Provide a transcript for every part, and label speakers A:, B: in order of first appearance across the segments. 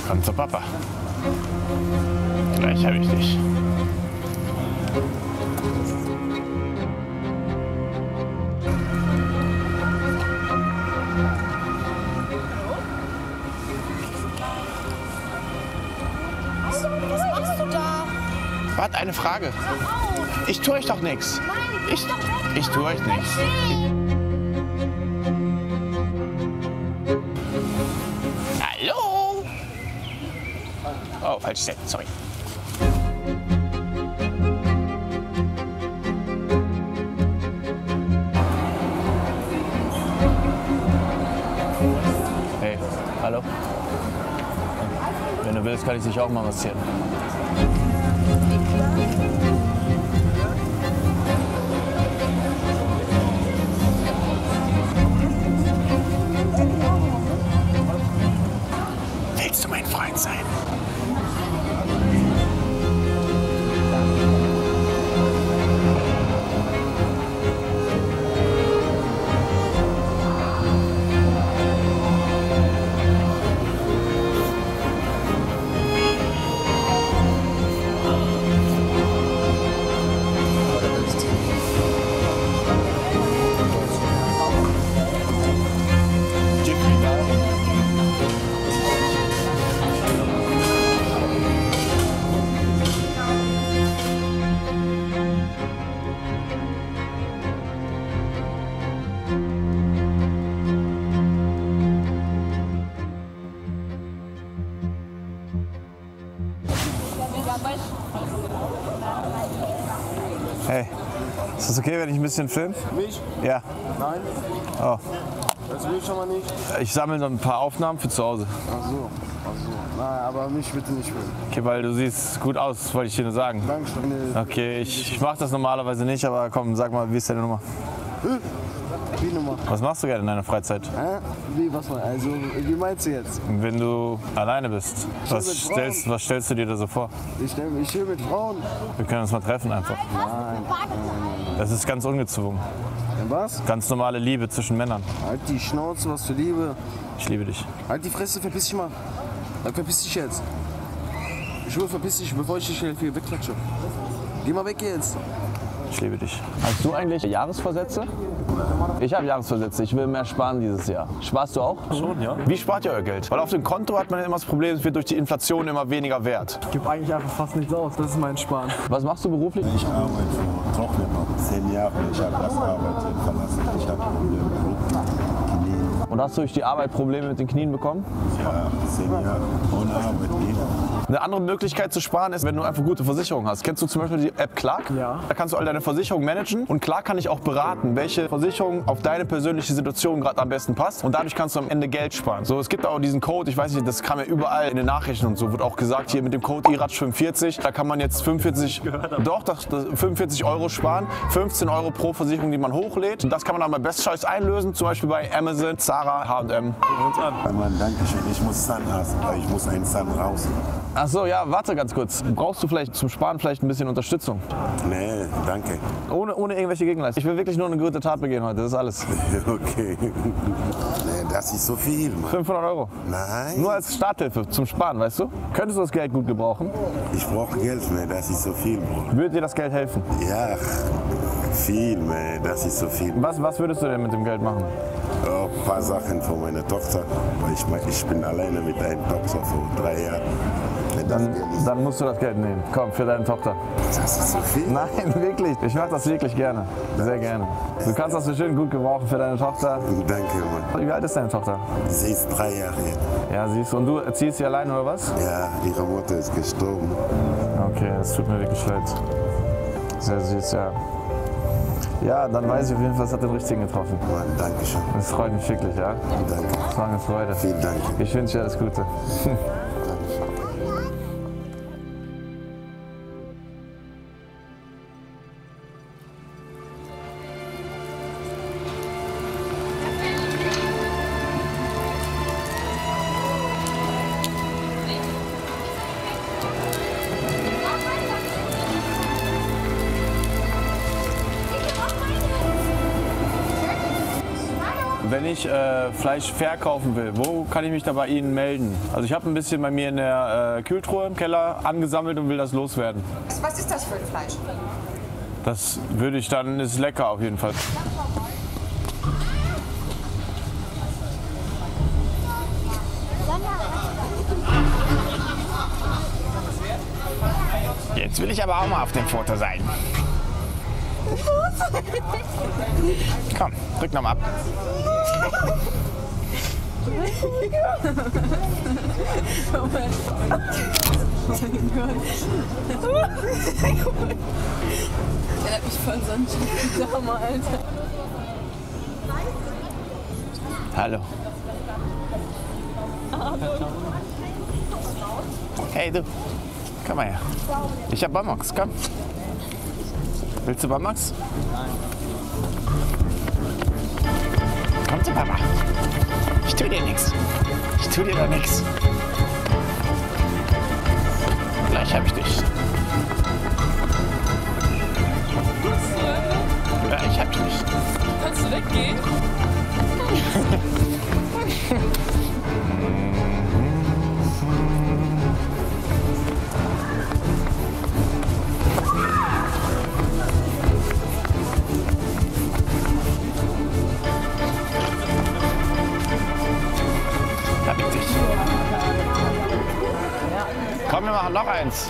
A: Komm zu Papa. Gleich habe ich dich.
B: Was machst du da?
A: Warte, eine Frage. Ich tue euch doch nichts. Ich tue euch nichts. Hallo? Oh, falsch Set, sorry.
C: Hey, hallo? Wenn du willst, kann ich dich auch mal massieren.
A: Willst du mein Freund sein?
C: Hey, ist das okay, wenn ich ein bisschen filme?
D: Mich?
C: Ja.
D: Nein.
C: Oh.
D: Das will ich schon mal nicht.
C: Ich sammle noch ein paar Aufnahmen für zu Hause.
D: Ach so. Nein, aber mich bitte nicht filmen.
C: Okay, weil du siehst gut aus, wollte ich dir nur sagen.
D: Dankeschön. Nee.
C: Okay, ich mache das normalerweise nicht, aber komm, sag mal, wie ist deine Nummer?
D: Wie Nummer?
C: Was machst du gerne in deiner Freizeit?
D: Hä? Wie, was mal? Also, wie meinst du jetzt?
C: Wenn du alleine bist, was stellst du dir da so vor?
D: Ich chill mit Frauen.
C: Wir können uns mal treffen einfach.
D: Nein.
C: Das ist ganz ungezwungen.
D: Was?
C: Ganz normale Liebe zwischen Männern.
D: Halt die Schnauze, was für Liebe.
C: Ich liebe dich.
D: Halt die Fresse, verpiss dich mal. Dann verpiss dich jetzt. Ich will verpiss dich, bevor ich dich hier wegklatsche. Geh mal weg jetzt.
C: Ich liebe dich. Hast du eigentlich Jahresvorsätze? Ich habe Jahresvorsätze. Ich will mehr sparen dieses Jahr. Sparst du auch?
A: Schon, ja. Wie spart ihr euer Geld? Weil auf dem Konto hat man immer das Problem, es wird durch die Inflation immer weniger wert.
E: Ich gebe eigentlich einfach fast nichts aus. Das ist mein Sparen.
C: Was machst du beruflich?
F: Ich arbeite für Trockner 10 Jahre. Ich habe das Arbeit verlassen. Ich habe Knie.
C: Und hast du durch die Arbeit Probleme mit den Knien bekommen?
F: Ja, 10 Jahre ohne Arbeitgeber.
A: Eine andere Möglichkeit zu sparen ist, wenn du einfach gute Versicherungen hast. Kennst du zum Beispiel die App Clark?
E: Ja.
A: Da kannst du all deine Versicherungen managen und Clark kann dich auch beraten, welche Versicherung auf deine persönliche Situation gerade am besten passt und dadurch kannst du am Ende Geld sparen. So, es gibt auch diesen Code, ich weiß nicht, das kam ja überall in den Nachrichten und so, wird auch gesagt, hier mit dem Code IRATSCH45, da kann man jetzt 45 Euro sparen, 15 Euro pro Versicherung, die man hochlädt und das kann man dann bei Best Choice einlösen, zum Beispiel bei Amazon, Zara, H&M.
F: Mann, danke schön. Ich muss Zahnarzt, ich muss einen Zahn raus.
C: Ach so, ja, warte ganz kurz. Brauchst du vielleicht zum Sparen vielleicht ein bisschen Unterstützung?
F: Nee, danke.
C: Ohne irgendwelche Gegenleistungen. Ich will wirklich nur eine gute Tat begehen heute, das ist alles.
F: Okay. Nee, das ist so viel, Mann.
C: 500 Euro.
F: Nein.
C: Nur als Starthilfe zum Sparen, weißt du? Könntest du das Geld gut gebrauchen?
F: Ich brauche Geld, mehr, das ist so viel, Bro.
C: Würde dir das Geld helfen?
F: Ja, viel, mehr, das ist so viel.
C: Was würdest du denn mit dem Geld machen?
F: Auch ein paar Sachen für meine Tochter. Ich bin alleine mit einer Tochter vor 3 Jahren.
C: Dann musst du das Geld nehmen. Komm, für deine Tochter.
F: Das ist so viel?
C: Nein, wirklich. Ich mache das wirklich gerne. Sehr gerne. Du kannst das bestimmt gut gebrauchen für deine Tochter.
F: Danke, Mann.
C: Wie alt ist deine Tochter?
F: Sie ist 3 Jahre alt.
C: Ja, siehst du. Und du erziehst sie allein oder was?
F: Ja, ihre Mutter ist gestorben.
C: Okay, das tut mir wirklich leid. Sehr süß, ja. Ja, dann weiß ich auf jeden Fall, es hat den richtigen getroffen.
F: Mann, danke schön.
C: Das freut mich wirklich, ja.
F: Danke.
C: Das war eine Freude.
F: Vielen Dank.
C: Ich wünsche dir alles Gute.
A: wenn ich Fleisch verkaufen will, wo kann ich mich da bei Ihnen melden? Also ich habe ein bisschen bei mir in der Kühltruhe im Keller angesammelt und will das loswerden.
B: Was ist das für ein Fleisch?
A: Das würde ich dann, ist lecker auf jeden Fall. Jetzt will ich aber auch mal auf dem Foto sein. Komm, drück nochmal ab.
B: Er hat mich voll sonst Hammer, Alter.
A: Hallo. Hey du, komm mal her. Ich hab Bonbons, komm. Willst du Bonbons? Nein. Komm zu Papa. Ich tu dir nichts. Ich tu dir da nichts. Gleich hab ich dich. Ja, ich hab dich.
B: Kannst du weggehen?
A: Komm, wir machen noch eins.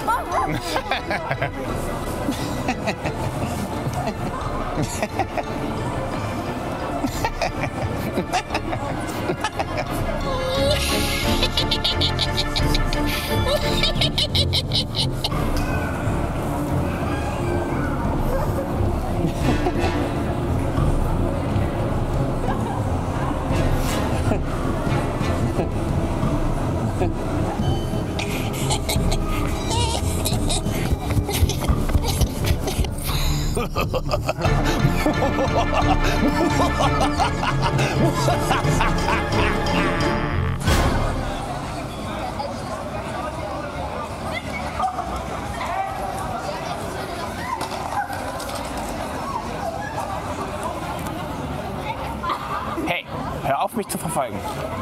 A: Hey, hör auf mich zu verfolgen.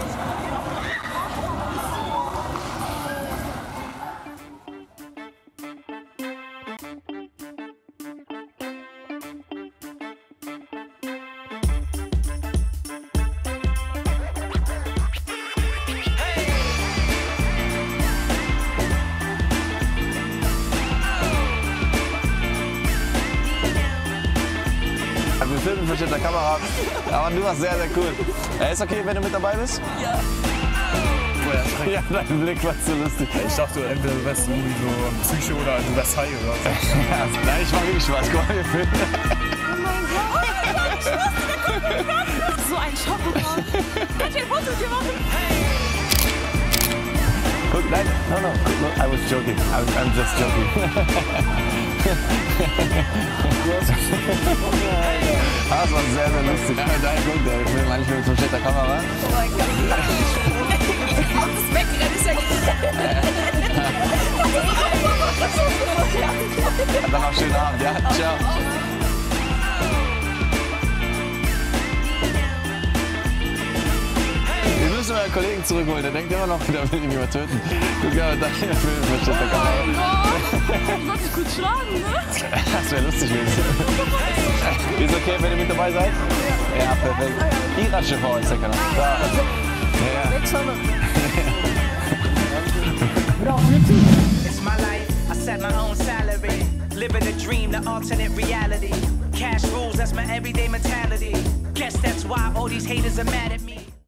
A: Wir filmen mit der Kamera, aber du warst sehr, sehr cool. Ist okay, wenn du mit dabei bist?
B: Ja.
A: Ja, dein Blick war zu lustig.
G: Ich dachte, entweder du wärst irgendwie so Psycho oder du wärst High oder so.
A: Nein, ich mach wirklich Spaß. Guck mal, wir filmen.
B: Oh mein Gott! Ich wusste, da kommt jemand! Das ist so ein Schock. Kann ich ein Foto mit dir machen?
A: Guck, nein, no, I was joking. I'm just joking. Das war sehr, sehr lustig. Guck, der filmt manchmal mit so schlechter Kamera.
B: Oh mein Gott. Auch das Wegrennen ist ja
A: Dann noch schönen Abend, ja? Ciao. Wir müssen euren Kollegen zurückholen, der denkt immer noch, der will ihn nicht töten. Guck mal, da hier filmt mit schlechter Kamera.
B: Du sollst dich gut schlagen, ne?
A: Das wäre lustig gewesen. Ist okay, wenn ihr mit dabei seid? Ja, perfekt. Irache TV ist der Kanal. Da. Ja.
H: It's my life, I set my own salary. Living a dream, the alternate reality. Cash rules, that's my everyday mentality. Guess that's why all these haters are mad at me.